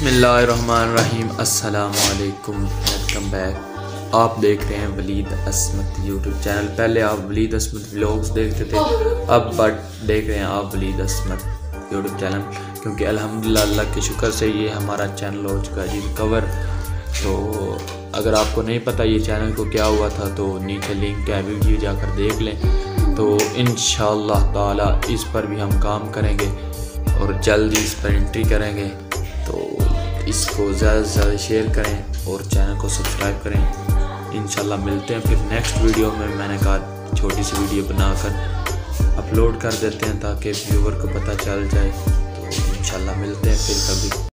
बिस्मिल्लाहिर्रहमानिर्रहीम अस्सलामुअलैकुम, welcome back. आप देख रहे हैं वलीद अस्मत यूट्यूब चैनल। पहले आप वलीद अस्मत व्लॉग्स देखते थे, अब देख रहे हैं आप वलीद अस्मत यूट्यूब चैनल, क्योंकि अल्हम्दुलिल्लाह अल्लाह के शुक्र से ये हमारा चैनल हो चुका है जी कवर। तो अगर आपको नहीं पता ये चैनल को क्या हुआ था तो नीचे लिंक है, वीडियो जाकर देख लें। तो इंशाअल्लाह ताला इस पर भी हम काम करेंगे और जल्दी इस पर एंट्री करेंगे। तो इसको ज़्यादा से ज़्यादा शेयर करें और चैनल को सब्सक्राइब करें। इंशाल्लाह मिलते हैं फिर नेक्स्ट वीडियो में। मैंने कहा छोटी सी वीडियो बनाकर अपलोड कर देते हैं ताकि व्यूवर को पता चल जाए। तो इंशाल्लाह मिलते हैं फिर कभी।